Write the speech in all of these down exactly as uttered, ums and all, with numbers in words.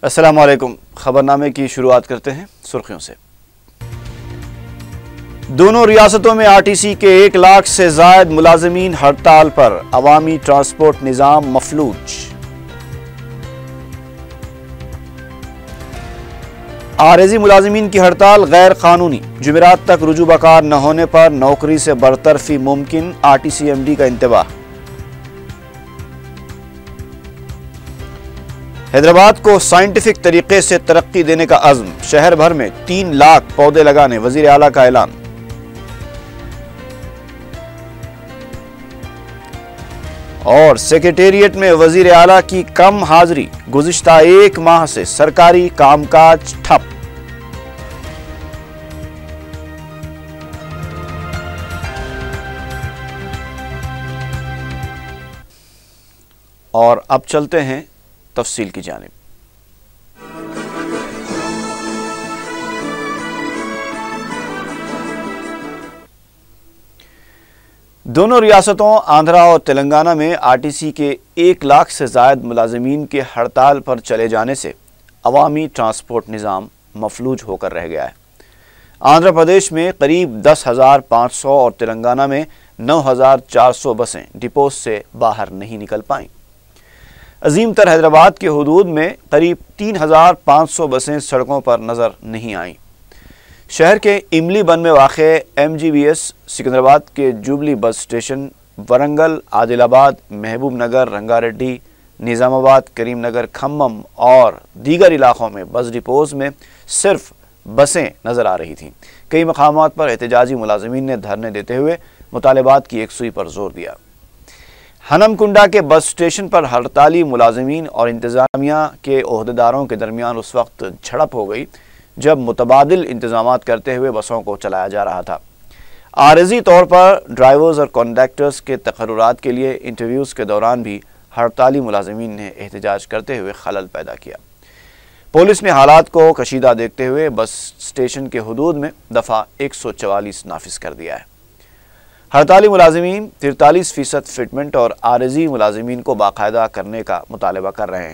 السلام علیکم۔ خبرنامے کی شروعات کرتے ہیں سرخیوں سے۔ دونوں ریاستوں میں آر ٹی سی کے ایک لاکھ سے زائد ملازمین ہڑتال پر، عوامی ٹرانسپورٹ نظام مفلوج۔ عارضی ملازمین کی ہڑتال غیر قانونی، جمعرات تک رجوع بکار نہ ہونے پر نوکری سے برطرفی ممکن، R T C M D کا انتباہ۔ حیدرآباد کو سائنٹیفک طریقے سے ترقی دینے کا عزم، شہر بھر میں تین لاکھ پودے لگانے وزیر اعلیٰ کا اعلان۔ اور سیکریٹریٹ میں وزیر اعلیٰ کی کم حاضری، گزشتہ ایک ماہ سے سرکاری کام کاج ٹھپ۔ اور اب چلتے ہیں تفصیل کی جانب۔ دونوں ریاستوں آندھرا اور تلنگانہ میں آر ٹی سی کے ایک لاکھ سے زائد ملازمین کے ہڑتال پر چلے جانے سے عوامی ٹرانسپورٹ نظام مفلوج ہو کر رہ گیا ہے۔ آندھرا پردیش میں قریب دس ہزار پانچ سو اور تلنگانہ میں نو ہزار چار سو بسیں ڈپوز سے باہر نہیں نکل پائیں۔ عظیم تر حیدرآباد کے حدود میں قریب تین ہزار پانچ سو بسیں سڑکوں پر نظر نہیں آئیں۔ شہر کے املی بن میں واقع M G B S, Secunderabad کے جوبلی بس اسٹیشن، ورنگل، عادل آباد، محبوب نگر، رنگا ریڈی، نظام آباد، کریم نگر، کھمم اور دیگر علاقوں میں بس ڈپوز میں صرف بسیں نظر آ رہی تھیں۔ کئی مقامات پر احتجاجی ملازمین نے دھرنے دیتے ہوئے مطالبات کی یکسوئی پر زور دیا۔ ہنم کنڈا کے بس اسٹیشن پر ہڑتالی ملازمین اور انتظامیہ کے عہدیداروں کے درمیان اس وقت جھڑپ ہو گئی جب متبادل انتظامات کرتے ہوئے بسوں کو چلایا جا رہا تھا۔ عارضی طور پر ڈرائیورز اور کنڈکٹرز کے تقررات کے لیے انٹرویوز کے دوران بھی ہڑتالی ملازمین نے احتجاج کرتے ہوئے خلل پیدا کیا۔ پولیس نے حالات کو کشیدہ دیکھتے ہوئے بس اسٹیشن کے حدود میں دفعہ ایک سو چوالیس نافذ کر دیا ہے۔ ہڑتالی ملازمین تینتالیس فیصد فٹمنٹ اور عارضی ملازمین کو باقاعدہ کرنے کا مطالبہ کر رہے ہیں۔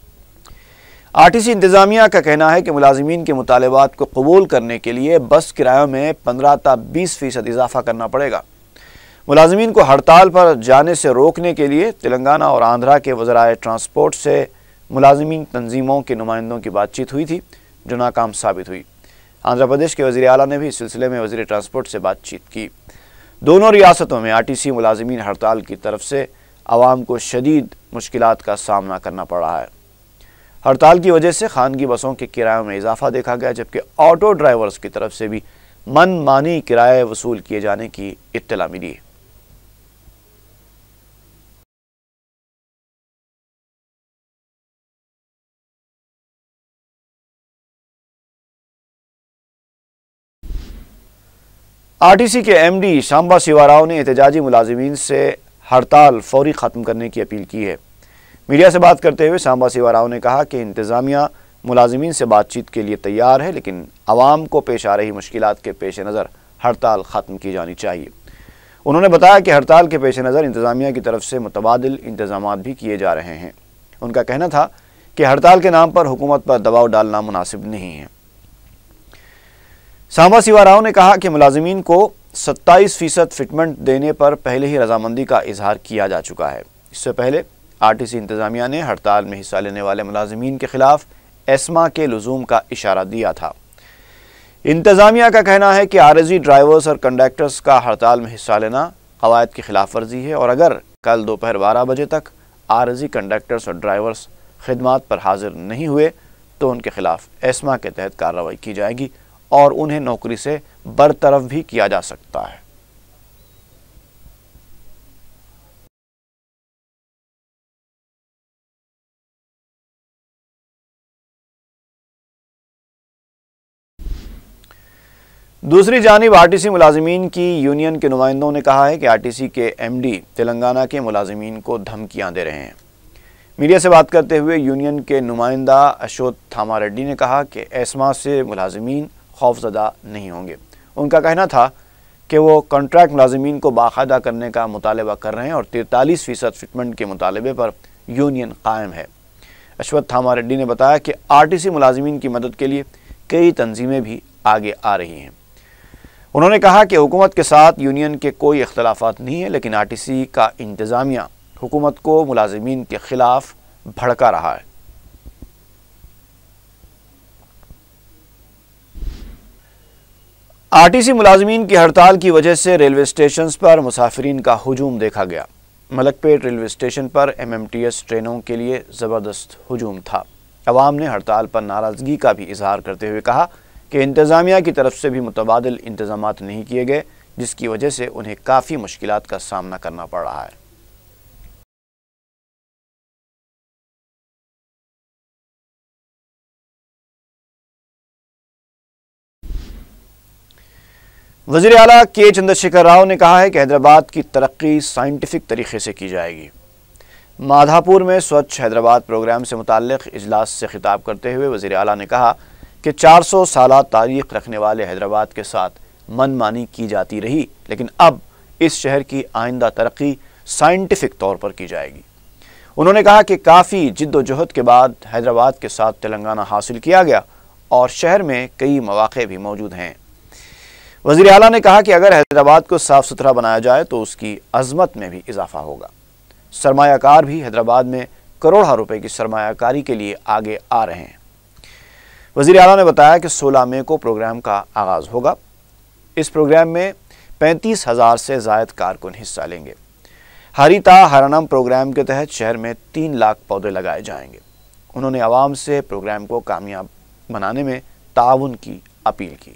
آر ٹی سی انتظامیہ کا کہنا ہے کہ ملازمین کے مطالبات کو قبول کرنے کے لیے بس کرایوں میں پندرہ تا بیس فیصد اضافہ کرنا پڑے گا۔ ملازمین کو ہڑتال پر جانے سے روکنے کے لیے تلنگانہ اور آندھرا کے وزرائے ٹرانسپورٹ سے ملازمین تنظیموں کے نمائندوں کی بات چیت ہوئی تھی، جو ناکام ثابت ہوئی۔ آندھرا پردیش کے وزیر اعلیٰ نے بھی اس سلسلے میں وزیر ٹرانسپورٹ سے بات چیت کی۔ دونوں ریاستوں میں آر ٹی سی ملازمین ہڑتال کی طرف سے عوام کو شدید مشکلات کا سامنا کرنا پڑ رہا ہے۔ ہڑتال کی وجہ سے خانگی بسوں کے کرایوں میں اضافہ دیکھا گیا، جبکہ آٹو ڈرائیورز کی طرف سے بھی من مانی کرائے وصول کیے جانے کی اطلاع ملی ہے۔ آر ٹی سی کے ایم ڈی شامبا سیوا راؤ نے احتجاجی ملازمین سے ہڑتال فوری ختم کرنے کی اپیل کی ہے۔ میڈیا سے بات کرتے ہوئے شامبا سیوا راؤ نے کہا کہ انتظامیہ ملازمین سے بات چیت کے لیے تیار ہے، لیکن عوام کو پیش آ رہی مشکلات کے پیش نظر ہڑتال ختم کی جانی چاہیے۔ انہوں نے بتایا کہ ہڑتال کے پیش نظر انتظامیہ کی طرف سے متبادل انتظامات بھی کیے جا رہے ہیں۔ ان کا کہنا تھا کہ ہڑتال کے نام پر حکومت پر دباؤ ڈالنا مناسب نہیں ہے۔ شامبا سیوا راؤ نے کہا کہ ملازمین کو ستائیس فیصد فٹمنٹ دینے پر پہلے ہی رضامندی کا اظہار کیا جا چکا ہے۔ اس سے پہلے آر ٹی سی انتظامیہ نے ہڑتال میں حصہ لینے والے ملازمین کے خلاف ایسما کے لزوم کا اشارہ دیا تھا۔ انتظامیہ کا کہنا ہے کہ عارضی ڈرائیورز اور کنڈکٹرز کا ہڑتال میں حصہ لینا قواعد کی خلاف ورزی ہے، اور اگر کل دوپہر بارہ بجے تک عارضی کنڈکٹرز اور ڈرائیورز خدمات پر حاضر نہیں ہوئے تو ان کے خلاف ایسما کے تحت کارروائی کی جائے گی اور انہیں نوکری سے برطرف بھی کیا جا سکتا ہے۔ دوسری جانب آر ٹی سی ملازمین کی یونین کے نمائندوں نے کہا ہے کہ آر ٹی سی کے ایم ڈی تلنگانہ کے ملازمین کو دھمکیاں دے رہے ہیں۔ میڈیا سے بات کرتے ہوئے یونین کے نمائندہ اشوت تھاما ریڈی نے کہا کہ ایسما سے ملازمین خوفزدہ نہیں ہوں گے۔ ان کا کہنا تھا کہ وہ کانٹریکٹ ملازمین کو باقاعدہ کرنے کا مطالبہ کر رہے ہیں اور تینتالیس فیصد فٹمنٹ کے مطالبے پر یونین قائم ہے۔ اشوتھاما ریڈی نے بتایا کہ آر ٹی سی ملازمین کی مدد کے لیے کئی تنظیمیں بھی آگے آ رہی ہیں۔ انہوں نے کہا کہ حکومت کے ساتھ یونین کے کوئی اختلافات نہیں ہیں، لیکن آر ٹی سی کا انتظامیہ حکومت کو ملازمین کے خلاف بھڑکا رہا ہے۔ آر ٹی سی ملازمین کی ہڑتال کی وجہ سے ریلوے اسٹیشنز پر مسافرین کا ہجوم دیکھا گیا۔ ملک پیٹ ریلوے اسٹیشن پر ایم ایم ٹی ایس ٹرینوں کے لیے زبردست ہجوم تھا۔ عوام نے ہڑتال پر ناراضگی کا بھی اظہار کرتے ہوئے کہا کہ انتظامیہ کی طرف سے بھی متبادل انتظامات نہیں کیے گئے، جس کی وجہ سے انہیں کافی مشکلات کا سامنا کرنا پڑ رہا ہے۔ وزیر اعلیٰ کے چندرشیکھر راؤ نے کہا ہے کہ حیدرآباد کی ترقی سائنٹیفک طریقے سے کی جائے گی۔ مادھاپور میں سوچھ حیدرآباد پروگرام سے متعلق اجلاس سے خطاب کرتے ہوئے وزیر اعلیٰ نے کہا کہ چار سو سالہ تاریخ رکھنے والے حیدرآباد کے ساتھ من مانی کی جاتی رہی، لیکن اب اس شہر کی آئندہ ترقی سائنٹیفک طور پر کی جائے گی۔ انہوں نے کہا کہ کافی جد و جہد کے بعد حیدرآباد کے ساتھ تلنگانہ حاصل کیا گیا اور شہر میں کئی مواقع بھی موجود ہیں۔ وزیر اعلیٰ نے کہا کہ اگر حیدرآباد کو صاف ستھرا بنایا جائے تو اس کی عظمت میں بھی اضافہ ہوگا۔ سرمایہ کار بھی حیدرآباد میں کروڑوں روپے کی سرمایہ کاری کے لیے آگے آ رہے ہیں۔ وزیر اعلیٰ نے بتایا کہ سولہ مئی کو پروگرام کا آغاز ہوگا۔ اس پروگرام میں پینتیس ہزار سے زائد کارکن حصہ لیں گے۔ ہریتا ہرنم پروگرام کے تحت شہر میں تین لاکھ پودے لگائے جائیں گے۔ انہوں نے عوام سے پروگرام کو کامیاب بنانے میں تعاون کی اپیل کی۔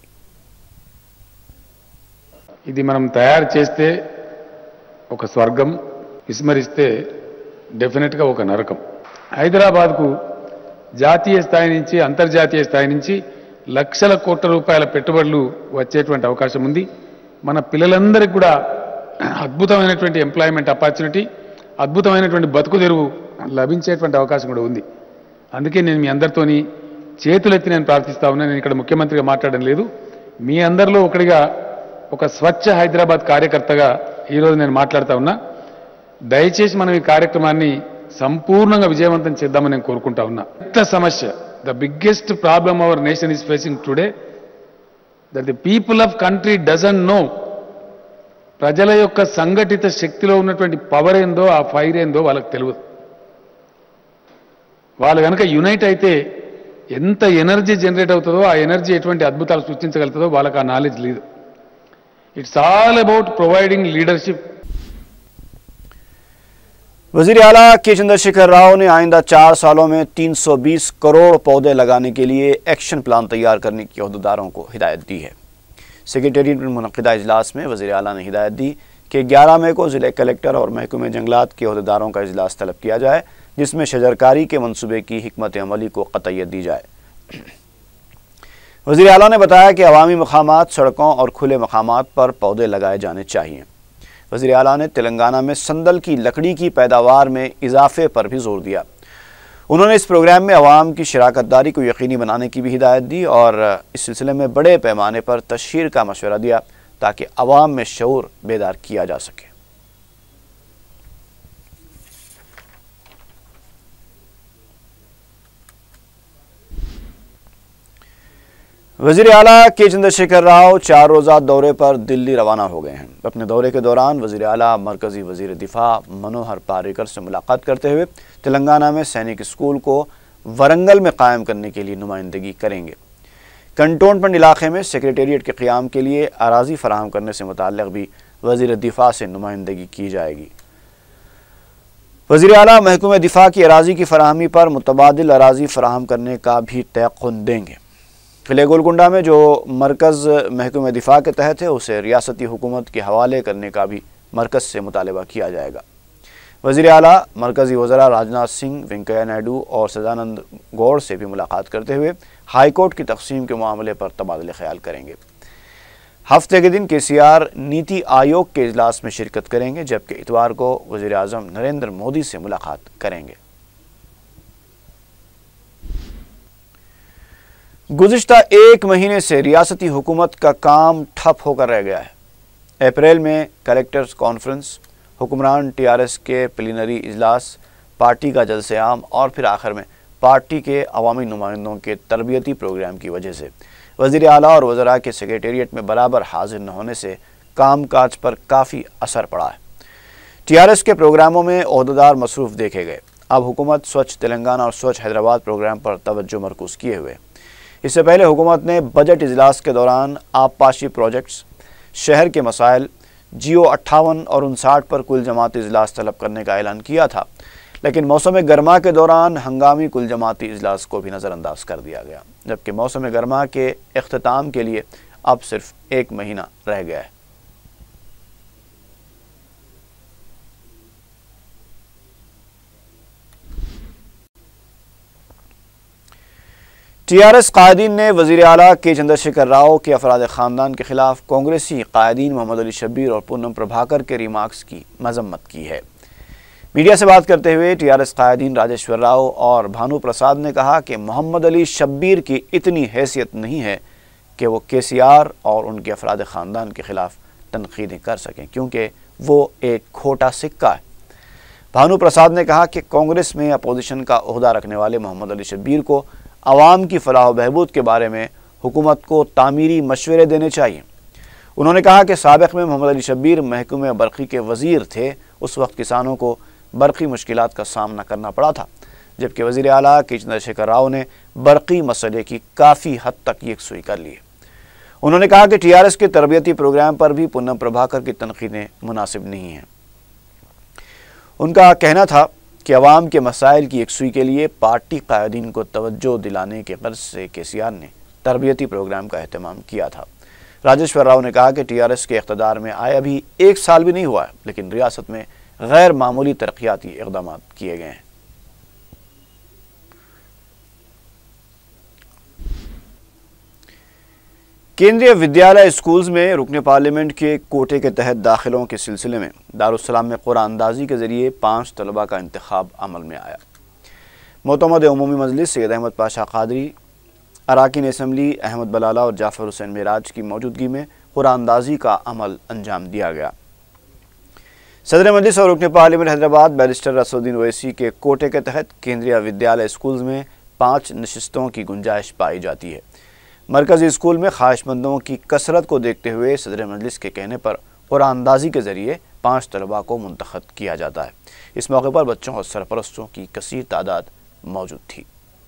ఇది మనం తయారు చేస్తే ఒక స్వర్గం, విస్మరిస్తే డెఫినెట్గా ఒక నరకం. హైదరాబాద్కు జాతీయ స్థాయి నుంచి అంతర్జాతీయ స్థాయి నుంచి లక్షల కోట్ల రూపాయల పెట్టుబడులు వచ్చేటువంటి అవకాశం ఉంది. మన పిల్లలందరికీ కూడా అద్భుతమైనటువంటి ఎంప్లాయ్మెంట్ ఆపర్చునిటీ, అద్భుతమైనటువంటి బతుకు తెరువు లభించేటువంటి అవకాశం కూడా ఉంది. అందుకే నేను మీ అందరితోని చేతులెత్తి నేను ప్రార్థిస్తా ఉన్నా. నేను ఇక్కడ ముఖ్యమంత్రిగా మాట్లాడడం లేదు, మీ అందరిలో ఒకటిగా ఒక స్వచ్ఛ హైదరాబాద్ కార్యకర్తగా ఈరోజు నేను మాట్లాడుతా ఉన్నా. దయచేసి మనం ఈ కార్యక్రమాన్ని సంపూర్ణంగా విజయవంతం చేద్దామని నేను కోరుకుంటా ఉన్నా. పెద్ద సమస్య, the biggest problem our nation is facing today, that the people of country doesn't know. ప్రజల యొక్క సంఘటిత శక్తిలో ఉన్నటువంటి పవర్ ఏందో, ఆ ఫైర్ ఏందో వాళ్ళకి తెలియదు. వాళ్ళు కనుక యునైట్ అయితే ఎంత ఎనర్జీ జనరేట్ అవుతుందో, ఆ ఎనర్జీ ఎటువంటి అద్భుతాలు సృష్టించగలుగుతుందో వాళ్ళకి ఆ నాలెడ్జ్ లేదు. It's all about providing leadership. वज़ीर आला के चंद्रशेखर राव ने आइंदा चार सालों में तीन सौ बीस करोड़ पौधे लगाने के लिए एक्शन प्लान तैयार करने की अहदेदारों को हिदायत दी है। सेक्रेटेरिएट में मुनक़िदा इजलास में वज़ीर आला ने हिदायत दी कि ग्यारह मई को ज़िले कलेक्टर और महकमे जंगलात के अहदेदारों का इजलास तलब किया जाए, जिसमें शजरकारी के मनसूबे की हिकमत अमली को क़तइयत दी जाए। वज़ीर आला ने बताया कि अवामी मकामात, सड़कों और खुले मकामात पर पौधे लगाए जाने चाहिए। वज़ीर आला ने तेलंगाना में संदल की लकड़ी की पैदावार में इजाफे पर भी जोर दिया। उन्होंने इस प्रोग्राम में अवाम की शराकत दारी को यकीनी बनाने की भी हिदायत दी और इस सिलसिले में बड़े पैमाने पर तशहीर का मशवरा दिया ताकि अवाम में शऊर बेदार किया जा सके। वज़ीर आला के चंद्रशेखर राव चार रोज़ा दौरे पर दिल्ली रवाना हो गए हैं। अपने दौरे के दौरान वज़ीर आला मरकज़ी वज़ीर दिफा मनोहर पार्रिकर से मुलाकात करते हुए तेलंगाना में सैनिक स्कूल को वरंगल में कायम करने के लिए नुमाइंदगी करेंगे। कंटोनमेंट इलाके में सेक्रेटेरिएट के क़याम के लिए अराज़ी फराहम करने से मुताल्लिक़ भी वज़ीर दिफा से नुमाइंदगी की जाएगी। वज़ीर आला महकमे दिफा की अराज़ी की फराहमी पर मुतबादिल अराज़ी फराहम करने का भी तयक़ुन देंगे। किले गोलकुंडा में जो मरकज़ महकमे दिफा के तहत है उसे रियासती हुकूमत के हवाले करने का भी मरकज़ से मुतालबा किया जाएगा। वज़ीर आला मरकज़ी वज़रा राजनाथ सिंह, वेंकैया नायडू और सदानंद गौड़ से भी मुलाकात करते हुए हाई कोर्ट की तकसीम के मामले पर तबादले ख्याल करेंगे। हफ्ते के दिन के सी आर नीति आयोग के इजलास में शिरकत करेंगे, जबकि इतवार को वज़ीर आज़म नरेंद्र मोदी से मुलाकात करेंगे। गुज़िश्ता एक महीने से रियासती हुकूमत का काम ठप होकर रह गया है। अप्रैल में कलेक्टर्स कॉन्फ्रेंस, हुक्मरान टी आर एस के प्लीनरी इजलास, पार्टी का जलसे आम और फिर आखिर में پارٹی کے عوامی نمائندوں کے تربیتی پروگرام کی وجہ سے وزیر اعلیٰ اور وزراء کے سیکریٹریٹ میں برابر حاضر نہ ہونے سے کام کاج پر کافی اثر پڑا ہے۔ ٹی آر ایس کے پروگراموں میں عہدیدار مصروف دیکھے گئے۔ اب حکومت سوچھ تلنگانہ اور سوچھ حیدرآباد پروگرام پر توجہ مرکوز کیے ہوئے۔ اس سے پہلے حکومت نے بجٹ اجلاس کے دوران آبپاشی پروجیکٹس، شہر کے مسائل، جیو اٹھاون اور انساٹھ پر کل جماعتی اجلاس طلب کرنے کا اعلان کیا تھا، لیکن موسم گرما کے دوران ہنگامی کل جماعتی اجلاس کو بھی نظر انداز کر دیا گیا، جبکہ موسم گرما کے اختتام کے لیے اب صرف ایک مہینہ رہ گیا ہے۔ ٹی آر ایس قائدین نے وزیر اعلیٰ کے چندر شیکھر راؤ کے افراد خاندان کے خلاف کانگریسی قائدین محمد علی شبیر اور پونم پربھاکر کے ریمارکس کی مذمت کی ہے۔ میڈیا سے بات کرتے ہوئے ٹی آر ایس قائدین راجیشور راؤ اور بھانو پرساد نے کہا کہ محمد علی شبیر کی اتنی حیثیت نہیں ہے کہ وہ کے سی آر اور ان کے افراد خاندان کے خلاف تنقیدیں کر سکیں، کیونکہ وہ ایک کھوٹا سکہ ہے۔ بھانو پرساد نے کہا کہ کانگریس میں اپوزیشن کا عہدہ رکھنے والے محمد علی شبیر کو عوام کی فلاح و بہبود کے بارے میں حکومت کو تعمیری مشورے دینے چاہیے۔ انہوں نے کہا کہ سابق میں محمد علی شبیر محکمہ برقی کے وزیر تھے، اس وقت کسانوں کو برقی مشکلات کا سامنا کرنا پڑا تھا، جبکہ وزیر اعلیٰ کے چندر شیکھر راؤ نے برقی مسئلے کی کافی حد تک یکسوئی کر لی ہے۔ انہوں نے کہا کہ ٹی آر ایس کے تربیتی پروگرام پر بھی پونم پربھاکر کی تنقیدیں مناسب نہیں ہیں۔ ان کا کہنا تھا کہ عوام کے مسائل کی یکسوئی کے لیے پارٹی قائدین کو توجہ دلانے کے غرض سے کے سی آر نے تربیتی پروگرام کا اہتمام کیا تھا۔ راجیشور راؤ نے کہا کہ ٹی آر ایس کے اقتدار میں آئے ابھی ایک سال بھی نہیں ہوا ہے، لیکن ریاست میں غیر معمولی ترقیاتی اقدامات کیے گئے ہیں۔ کیندریہ ودیالیہ اسکولز میں رکن پارلیمنٹ کے کوٹے کے تحت داخلوں کے سلسلے میں دارالسلام میں قرآن اندازی کے ذریعے پانچ طلباء کا انتخاب عمل میں آیا۔ معتمد عمومی مجلس سید احمد پاشا قادری، اراکین اسمبلی احمد بلالہ اور جعفر حسین معراج کی موجودگی میں قرآن اندازی کا عمل انجام دیا گیا۔ صدر مجلس اور رکن پارلیمنٹ حیدرآباد بیرسٹر رسول الدین اویسی کے کوٹے کے تحت کیندریہ ودیالیہ اسکولز میں پانچ نشستوں کی گنجائش پائی جاتی ہے۔ مرکزی اسکول میں خواہش مندوں کی کثرت کو دیکھتے ہوئے صدر مجلس کے کہنے پر قرآن اندازی کے ذریعے پانچ طلباء کو منتخب کیا جاتا ہے۔ اس موقع پر بچوں اور سرپرستوں کی کثیر تعداد موجود تھی۔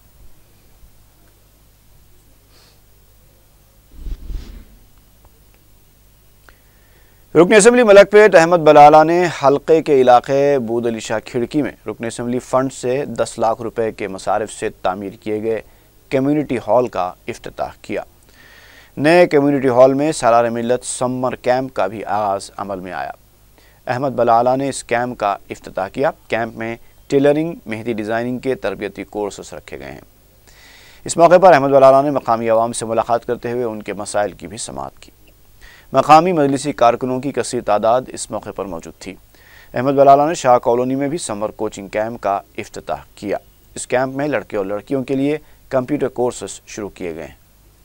رکن اسمبلی ملک پیٹ احمد بلالہ نے حلقے کے علاقے بود علی شاہ کھڑکی میں رکن اسمبلی فنڈ سے دس لاکھ روپے کے مصارف سے تعمیر کیے گئے کمیونٹی ہال کا افتتاح کیا۔ نئے کمیونٹی ہال میں سالار ملت سمر کیمپ کا بھی آغاز عمل میں آیا۔ احمد بلالہ نے اس کیمپ کا افتتاح کیا۔ کیمپ میں ٹیلرنگ، مہندی ڈیزائننگ کے تربیتی کورسز رکھے گئے ہیں۔ اس موقع پر احمد بلالہ نے مقامی عوام سے ملاقات کرتے ہوئے ان کے مسائل کی بھی سماعت کی۔ مقامی مجلسی کارکنوں کی کثیر تعداد اس موقع پر موجود تھی۔ احمد بلالہ نے شاہ کالونی میں بھی سمر کوچنگ کیمپ کا افتتاح کیا۔ اس کیمپ میں لڑکے اور لڑکیوں کے لیے کمپیوٹر کورسز شروع کیے گئے ہیں۔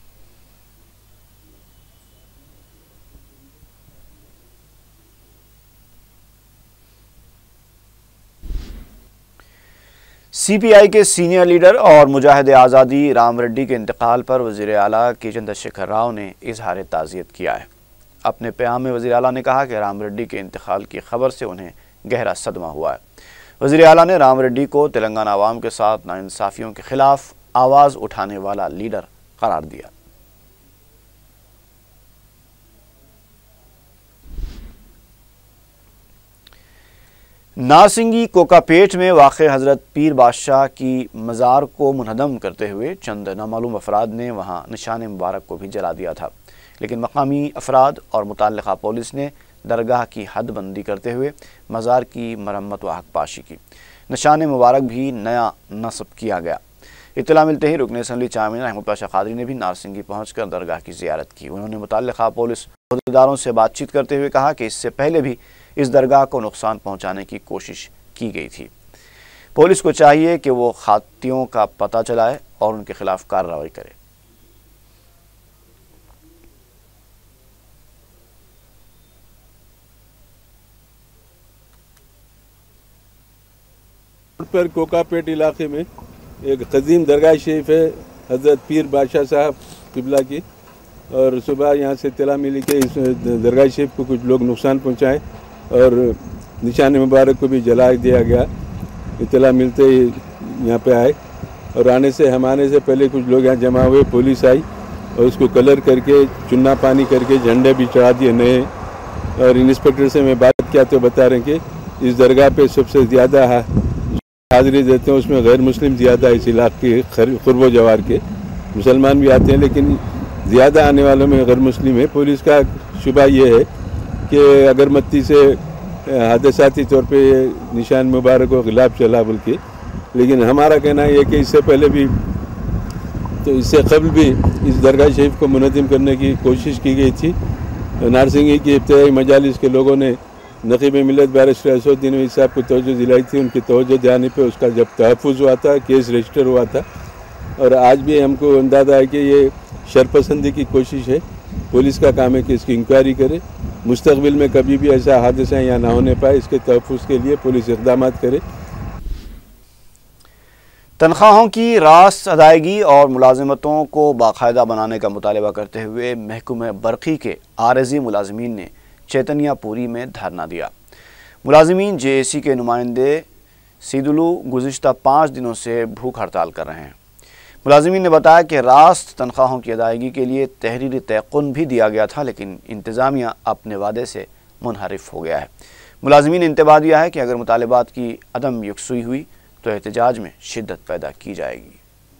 سی پی آئی کے سینئر لیڈر اور مجاہد آزادی رام ریڈی کے انتقال پر وزیر اعلیٰ کے چندر شیکھر راؤ نے اظہار تعزیت کیا ہے۔ اپنے پیام میں وزیر اعلیٰ نے کہا کہ رام ریڈی کے انتقال کی خبر سے انہیں گہرا صدمہ ہوا ہے۔ وزیر اعلیٰ نے رام ریڈی کو تلنگانہ عوام کے ساتھ ناانصافیوں کے خلاف آواز اٹھانے والا لیڈر قرار دیا۔ نارسنگی کوکاپیٹ میں واقع حضرت پیر بادشاہ کی مزار کو منہدم کرتے ہوئے چند نامعلوم افراد نے وہاں نشان مبارک کو بھی جلا دیا تھا، لیکن مقامی افراد اور متعلقہ پولیس نے درگاہ کی حد بندی کرتے ہوئے مزار کی مرمت و حق پاشی کی۔ نشان مبارک بھی نیا نصب کیا گیا۔ اطلاع ملتے ہی رکن اسمبلی چیئرمین احمد پاشا قادری نے بھی نارسنگی پہنچ کر درگاہ کی زیارت کی۔ انہوں نے متعلقہ پولیس عہدیداروں سے بات چیت کرتے ہوئے کہا کہ اس سے پہلے بھی اس درگاہ کو نقصان پہنچانے کی کوشش کی گئی تھی۔ پولیس کو چاہیے کہ وہ خاطیوں کا پتہ چلائے اور ان کے خلاف کارروائی کرے۔ پر کوکاپیٹ علاقے میں एक कदीम दरगाह शरीफ है हज़रत पीर बादशाह साहब किबला की, और सुबह यहाँ से इत्तला मिली कि इस दरगाह शरीफ को कुछ लोग नुकसान पहुँचाएँ और निशान मुबारक को भी जला दिया गया। इत्तला मिलते ही यहाँ पे आए और आने से हम आने से पहले कुछ लोग यहाँ जमा हुए, पुलिस आई और उसको कलर करके चुन्ना पानी करके झंडे भी चढ़ा दिए नए। और इंस्पेक्टर से मैं बात किया तो बता रहे हैं कि इस दरगाह पे सबसे ज़्यादा हाज़िरी देते हैं, उसमें गैर मुस्लिम ज़्यादा इस इलाके के कुर्बो जवार के, मुसलमान भी आते हैं लेकिन ज़्यादा आने वालों में गैर मुस्लिम है। पुलिस का शुबा ये है कि अगरबत्ती से हादसाती तौर पे निशान मुबारक को खिलाफ चला बल्कि, लेकिन हमारा कहना है कि इससे पहले भी तो इससे कबल भी इस दरगाह शरीफ को मुनज़्ज़म करने की कोशिश की गई थी। नारसिंगी की इब्तिदाई मजालिस के लोगों ने नक़ीब मिल्लत बैरिस्टर असदुद्दीन ओवैसी साहब को तवज्जो दिलाई थी। उनकी तवज्जो दिलाने पे उसका जब तहफ़्फ़ुज़ हुआ था, केस रजिस्टर हुआ था। और आज भी हमको अंदाज़ा है कि ये शरपसंदी की कोशिश है। पुलिस का काम है कि इसकी इंक्वायरी करे, मुस्तक़बिल में कभी भी ऐसा हादसा यहाँ ना होने पाए, इसके तहफ़्फ़ुज़ के लिए पुलिस इक़दामात करे। तनख्वाहों की रास्त अदायगी और मुलाजिमतों को बाकायदा बनाने का मुतालबा करते हुए महकमे बरक़ी के आरज़ी मुलाजिमीन ने चैतन्यापुरी में धरना दिया। मुलाजिमीन जे ए सी के नुमाइंदे सीदुलू गुज़िश्ता पाँच दिनों से भूख हड़ताल कर रहे हैं। मुलाजिमीन ने बताया कि रास्त तनख्वाहों की अदायगी के लिए तहरीरी तयक़ुन भी दिया गया था, लेकिन इंतज़ामिया अपने वादे से मुनहरिफ हो गया है। मुलाजिमीन ने इंतबाह दिया है कि अगर मुतालबात की अदम यकसुई हुई तो एहतजाज में शिद्दत पैदा की जाएगी।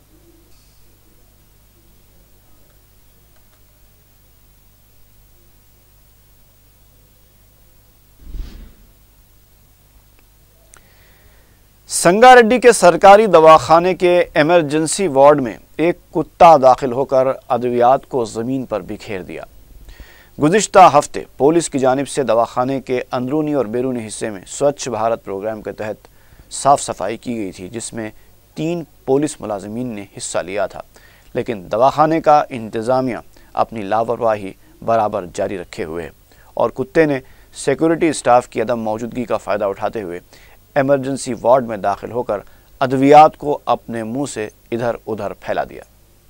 संगारेड्डी के सरकारी दवाखाने के एमरजेंसी वार्ड में एक कुत्ता दाखिल होकर अद्वियात को ज़मीन पर बिखेर दिया। गुज़िश्ता हफ्ते पुलिस की जानिब से दवाखाने के अंदरूनी और बैरूनी हिस्से में स्वच्छ भारत प्रोग्राम के तहत साफ़ सफाई की गई थी, जिसमें तीन पुलिस मुलाजिमीन ने हिस्सा लिया था, लेकिन दवाखाने का इंतज़ामिया अपनी लापरवाही बराबर जारी रखे हुए है और कुत्ते ने सिक्योरिटी स्टाफ की अदम मौजूदगी का फ़ायदा उठाते हुए एमरजेंसी वार्ड में दाखिल होकर अद्वियात को अपने मुंह से इधर उधर फैला दिया।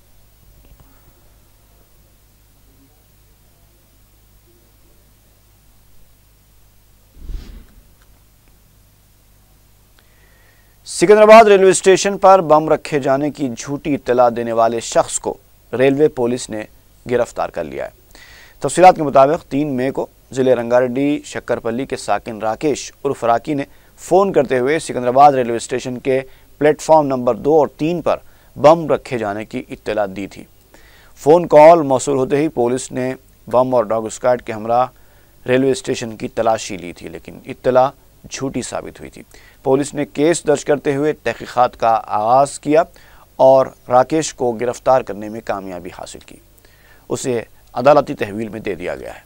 सिकंदराबाद रेलवे स्टेशन पर बम रखे जाने की झूठी इत्तला देने वाले शख्स को रेलवे पुलिस ने गिरफ्तार कर लिया है। तफसीलात के मुताबिक तीन मई को ज़िले रंगारेड्डी शक्करपल्ली के साकिन राकेश उर्फ राकी ने फ़ोन करते हुए सिकंदराबाद रेलवे स्टेशन के प्लेटफॉर्म नंबर दो और तीन पर बम रखे जाने की इत्तला दी थी। फ़ोन कॉल मौसूल होते ही पुलिस ने बम और डॉग स्क्वाड के हमरा रेलवे स्टेशन की तलाशी ली थी, लेकिन इत्तला झूठी साबित हुई थी। पुलिस ने केस दर्ज करते हुए तहकीकात का आगाज़ किया और राकेश को गिरफ्तार करने में कामयाबी हासिल की। उसे अदालती तहवील में दे दिया गया है।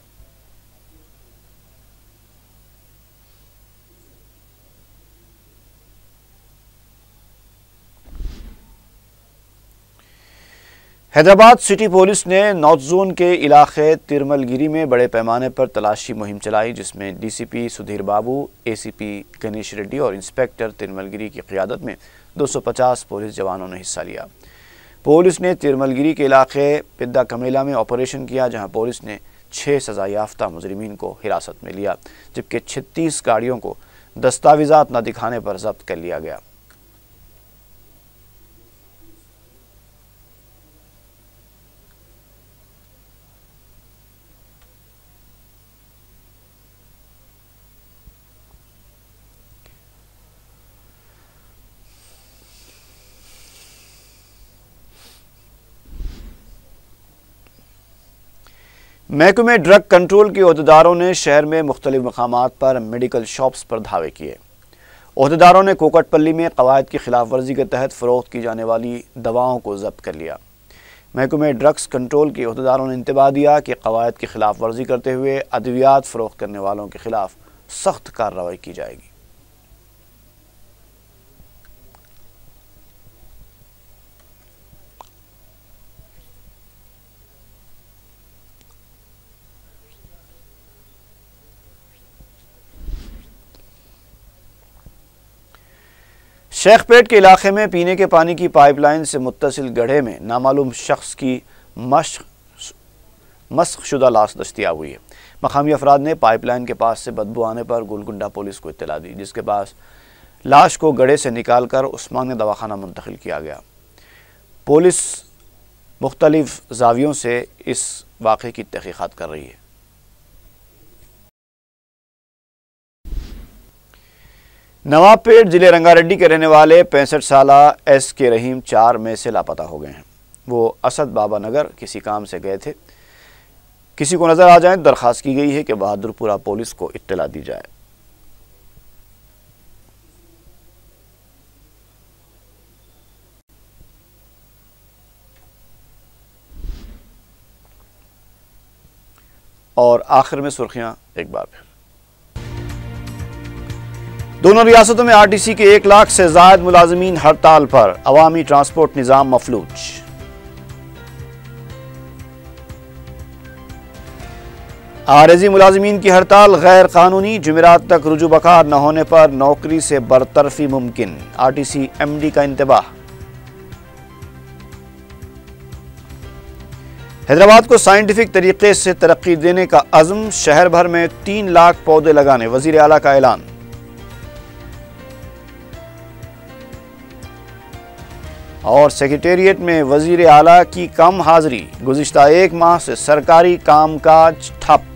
हैदराबाद सिटी पुलिस ने नॉर्थ जोन के इलाके तिरमलगिरी में बड़े पैमाने पर तलाशी मुहिम चलाई, जिसमें डीसीपी सुधीर बाबू, एसीपी गणेश रेड्डी और इंस्पेक्टर तिरमलगिरी की क़ियादत में दो सौ पचास पुलिस जवानों ने हिस्सा लिया। पुलिस ने तिरमलगिरी के इलाके पिद्दा कमेला में ऑपरेशन किया, जहां पुलिस ने छः सज़ा याफ्ता मुजरिमीन को हिरासत में लिया, जबकि छत्तीस गाड़ियों को दस्तावेज़ात न दिखाने पर जब्त कर लिया गया। महकमे ड्रग कंट्रोल के ओहदेदारों ने शहर में मुख्तलिफ मकामात पर मेडिकल शॉप्स पर धावे किए। ओहदेदारों ने कोकटपल्ली में कवायद की खिलाफ वर्जी के तहत फ़रोख्त की जाने वाली दवाओं को जब्त कर लिया। महकमे ड्रग्स कंट्रोल के ओहदेदारों ने इंतबाह दिया कि कवायद की खिलाफ वर्जी करते हुए अद्वियात फ़रोख्त करने वालों के खिलाफ सख्त कार्रवाई की जाएगी। شیخ پیٹ کے علاقے میں پینے کے پانی کی پائپ لائن سے متصل گڑھے میں نامعلوم شخص کی مشق مسخ شدہ لاش دستیاب ہوئی ہے۔ مقامی افراد نے پائپ لائن کے پاس سے بدبو آنے پر گولکنڈہ پولیس کو اطلاع دی، جس کے بعد لاش کو گڑھے سے نکال کر عثمانیہ دواخانہ منتقل کیا گیا۔ پولیس مختلف زاویوں سے اس واقعے کی تحقیقات کر رہی ہے۔ نواب پیٹ ضلع رنگا ریڈی کے رہنے والے پینسٹھ سالہ ایس کے رحیم چار میں سے لاپتہ ہو گئے ہیں۔ وہ اسد بابا نگر کسی کام سے گئے تھے۔ کسی کو نظر آ جائیں درخواست کی گئی ہے کہ بہادر پورہ پولیس کو اطلاع دی جائے۔ اور آخر میں سرخیاں ایک بار پھر۔ دونوں ریاستوں میں آر ٹی سی کے ایک لاکھ سے زائد ملازمین ہڑتال پر، عوامی ٹرانسپورٹ نظام مفلوج۔ عارضی ملازمین کی ہڑتال غیر قانونی، جمعرات تک رجوع بکار نہ ہونے پر نوکری سے برطرفی ممکن، R T C M D کا انتباہ۔ حیدرآباد کو سائنٹیفک طریقے سے ترقی دینے کا عزم، شہر بھر میں تین لاکھ پودے لگانے وزیر اعلیٰ کا اعلان۔ اور سیکریٹریٹ میں وزیر اعلیٰ کی کم حاضری، گزشتہ ایک ماہ سے سرکاری کام کاج ٹھپ۔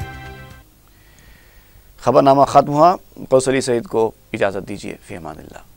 خبرنامہ ختم ہوا۔ کوثری سعید کو اجازت دیجیے، فی امان اللہ۔